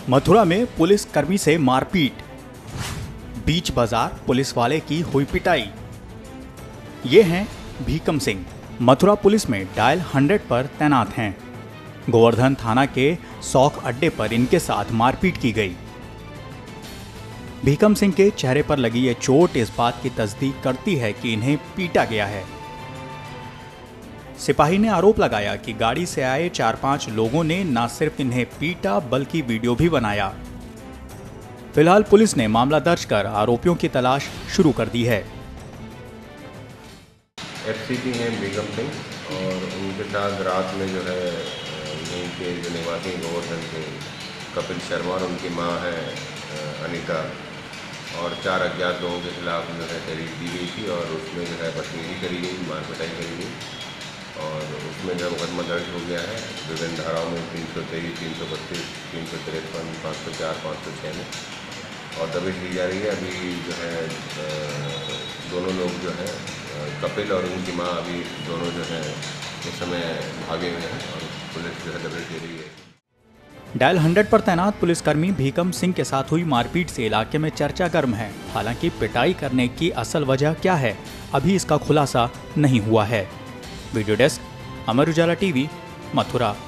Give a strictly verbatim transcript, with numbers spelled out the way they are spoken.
मथुरा में पुलिस कर्मी से मारपीट, बीच बाजार पुलिस वाले की हुई पिटाई। ये हैं भीकम सिंह, मथुरा पुलिस में डायल हंड्रेड पर तैनात हैं। गोवर्धन थाना के सौख अड्डे पर इनके साथ मारपीट की गई। भीकम सिंह के चेहरे पर लगी ये चोट इस बात की तस्दीक करती है कि इन्हें पीटा गया है। सिपाही ने आरोप लगाया कि गाड़ी से आए चार पांच लोगों ने न सिर्फ इन्हें पीटा बल्कि वीडियो भी बनाया। फिलहाल पुलिस ने मामला दर्ज कर आरोपियों की तलाश शुरू कर दी है। एफसीपी हैं भीकम सिंह और उनके साथ रात में जो है यहीं के जो निवासी गोवर्धन के कपिल शर्मा और उनकी मां है अनिता और चार अज्ञात लोगों के खिलाफ जो है तहरीर दी गई थी और उसमें जो है बदतमीजी करी गई, मारपिटाई करी गई और उसमें जो मुकदमा दर्ज हो गया है विभिन्न धाराओं में तीन सौ तेईस, तीन सौ बत्तीस, तीन सौ तिरपन, पाँच सौ चार, पाँच सौ छः में और दबिश दी जा रही है। अभी जो है दोनों लोग जो है कपिल और उनकी मां अभी दोनों जो है इस समय भागे हुए हैं और पुलिस जो है दबिश दे रही है। डायल हंड्रेड पर तैनात पुलिसकर्मी भीकम सिंह के साथ हुई मारपीट से इलाके में चर्चा गर्म है। हालांकि पिटाई करने की असल वजह क्या है, अभी इसका खुलासा नहीं हुआ है। Video desk, Amar Ujala TV, Mathura.